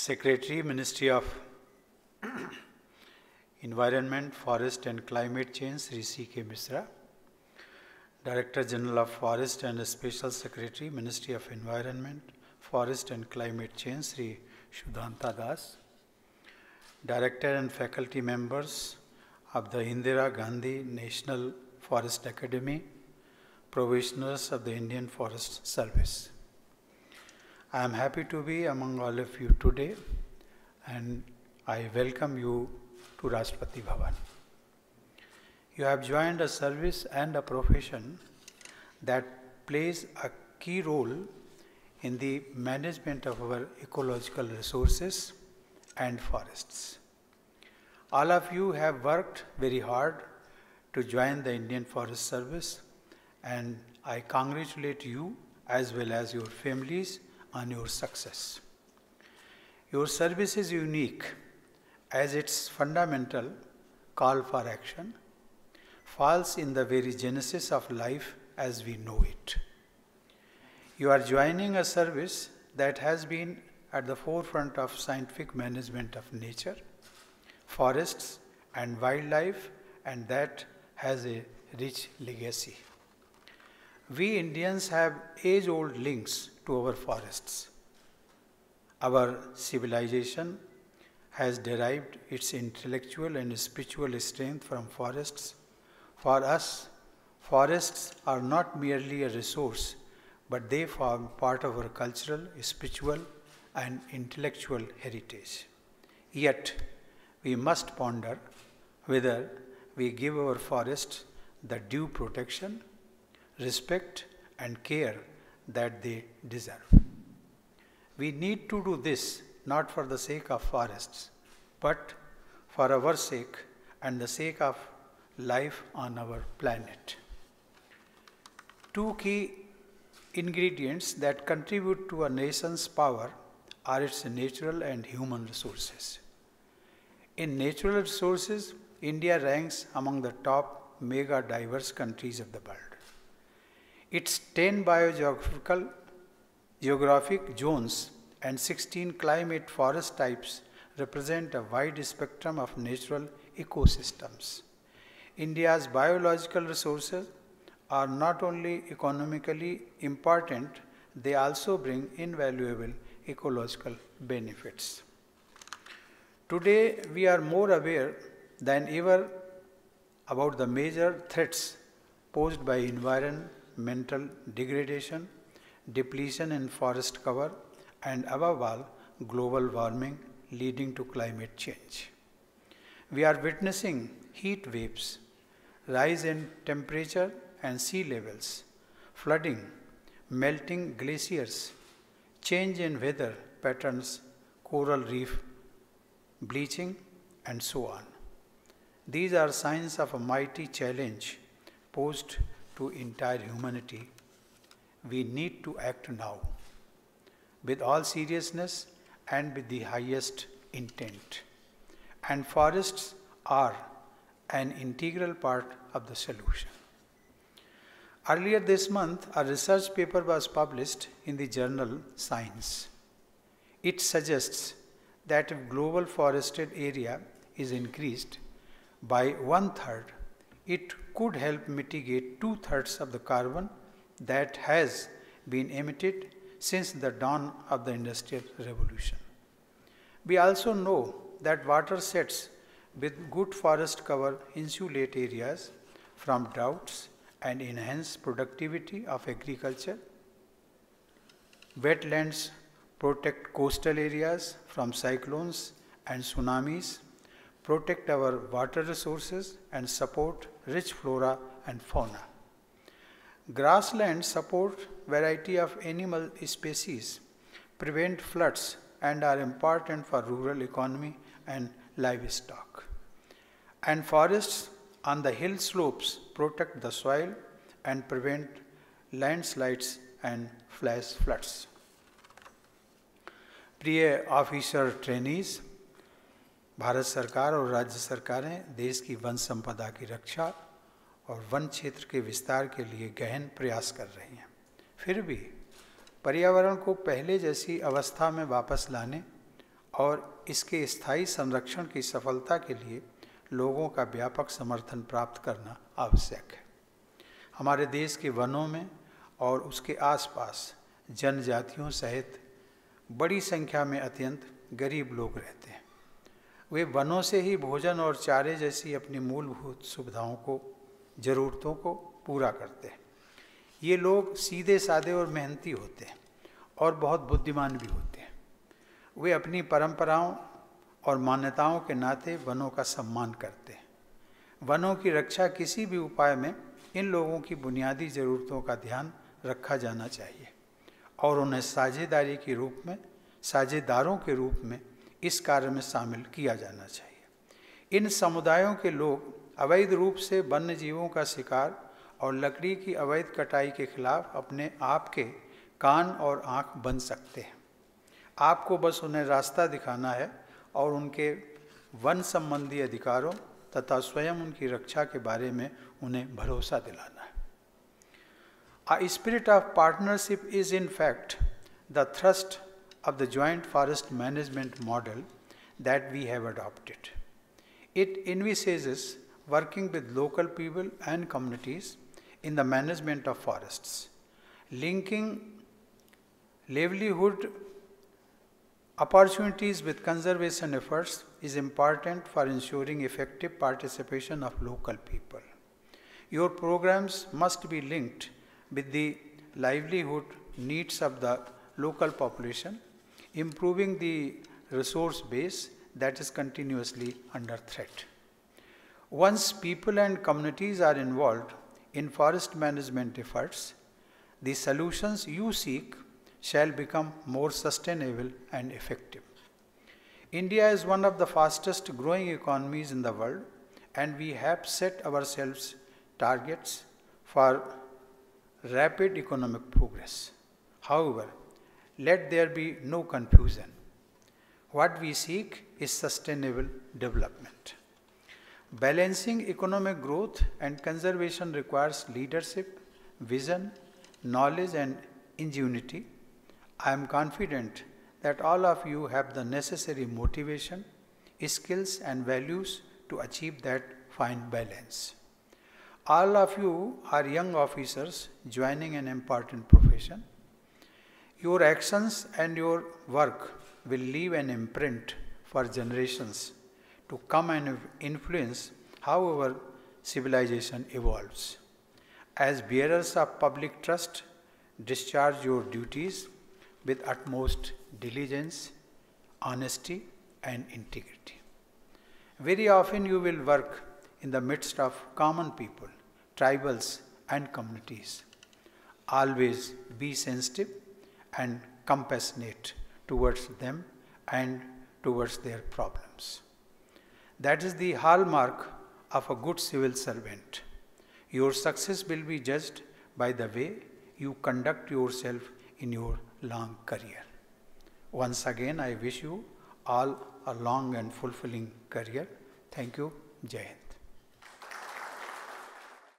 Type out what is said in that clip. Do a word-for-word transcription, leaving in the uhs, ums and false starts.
Secretary, Ministry of Environment, Forest and Climate Change, Shri C K Misra. Director General of Forest and Special Secretary, Ministry of Environment, Forest and Climate Change, Shri Shudhanta Das. Director and faculty members of the Indira Gandhi National Forest Academy, probationers of the Indian Forest Service. I am happy to be among all of you today, and I welcome you to Rashtrapati Bhavan. You have joined a service and a profession that plays a key role in the management of our ecological resources and forests. All of you have worked very hard to join the Indian Forest Service, and I congratulate you as well as your families on your success. Your service is unique as its fundamental call for action falls in the very genesis of life as we know it. You are joining a service that has been at the forefront of scientific management of nature, forests and wildlife, and that has a rich legacy. We Indians have age-old links to our forests. Our civilization has derived its intellectual and spiritual strength from forests. For us, forests are not merely a resource, but they form part of our cultural, spiritual, and intellectual heritage. Yet, we must ponder whether we give our forests the due protection, respect, and care that they deserve. We need to do this not for the sake of forests, but for our sake and the sake of life on our planet. Two key ingredients that contribute to a nation's power are its natural and human resources. In natural resources, India ranks among the top mega diverse countries of the world. Its ten biogeographical geographic zones and sixteen climate forest types represent a wide spectrum of natural ecosystems. India's biological resources are not only economically important, they also bring invaluable ecological benefits. Today, we are more aware than ever about the major threats posed by environmental degradation, depletion in forest cover, and above all, global warming leading to climate change. We are witnessing heat waves, rise in temperature and sea levels, flooding, melting glaciers, change in weather patterns, coral reef bleaching, and so on. These are signs of a mighty challenge posed to entire humanity. We need to act now with all seriousness and with the highest intent. And forests are an integral part of the solution. Earlier this month, a research paper was published in the journal Science. It suggests that if global forested area is increased by one-third, it could help mitigate two-thirds of the carbon that has been emitted since the dawn of the Industrial Revolution. We also know that watersheds with good forest cover insulate areas from droughts and enhance productivity of agriculture. Wetlands protect coastal areas from cyclones and tsunamis, protect our water resources, and support rich flora and fauna. Grasslands support variety of animal species, prevent floods, and are important for rural economy and livestock. And forests on the hill slopes protect the soil and prevent landslides and flash floods. प्रिय officer trainees, Bharat सरकार और राज्य सरकारें देश की one संपदा की रक्षा और वन क्षेत्र के विस्तार के लिए गहन प्रयास कर रही हैं। फिर भी पर्यावरण को पहले जैसी अवस्था में वापस लाने और इसके स्थायी संरक्षण की सफलता के लिए लोगों का व्यापक समर्थन प्राप्त करना आवश्यक है। हमारे देश के वनों में और उसके आसपास जनजातियों सहित बड़ी संख्या में अत्यंत गरीब लोग रहते हैं। वे वनों से ही भोजन और चारे जैसी अपनी मूलभूत सुविधाओं को, ज़रूरतों को पूरा करते हैं। ये लोग सीधे साधे और मेहनती होते हैं और बहुत बुद्धिमान भी होते हैं। वे अपनी परंपराओं और मान्यताओं के नाते वनों का सम्मान करते हैं। वनों की रक्षा किसी भी उपाय में इन लोगों की बुनियादी ज़रूरतों का ध्यान रखा जाना चाहिए और उन्हें साझेदारी के रूप में, साझेदारों के रूप में इस कार्य में शामिल किया जाना चाहिए। इन समुदायों के लोग अवैध रूप से वन्य जीवों का शिकार और लकड़ी की अवैध कटाई के खिलाफ अपने आप के कान और आँख बन सकते हैं। आपको बस उन्हें रास्ता दिखाना है और उनके वन संबंधी अधिकारों तथा स्वयं उनकी रक्षा के बारे में उन्हें भरोसा दिलाना है। A spirit of partnership is in fact the thrust of the joint forest management model that we have adopted. It envisages working with local people and communities in the management of forests. Linking livelihood opportunities with conservation efforts is important for ensuring effective participation of local people. Your programs must be linked with the livelihood needs of the local population, improving the resource base that is continuously under threat. Once people and communities are involved in forest management efforts, the solutions you seek shall become more sustainable and effective. India is one of the fastest growing economies in the world, and we have set ourselves targets for rapid economic progress. However, let there be no confusion. What we seek is sustainable development. Balancing economic growth and conservation requires leadership, vision, knowledge, and ingenuity. I am confident that all of you have the necessary motivation, skills, and values to achieve that fine balance. All of you are young officers joining an important profession. Your actions and your work will leave an imprint for generations to come and influence how our civilization evolves. As bearers of public trust, discharge your duties with utmost diligence, honesty, and integrity. Very often you will work in the midst of common people, tribals, and communities. Always be sensitive and compassionate towards them and towards their problems. That is the hallmark of a good civil servant. Your success will be judged by the way you conduct yourself in your long career. Once again, I wish you all a long and fulfilling career. Thank you. Jai Hind.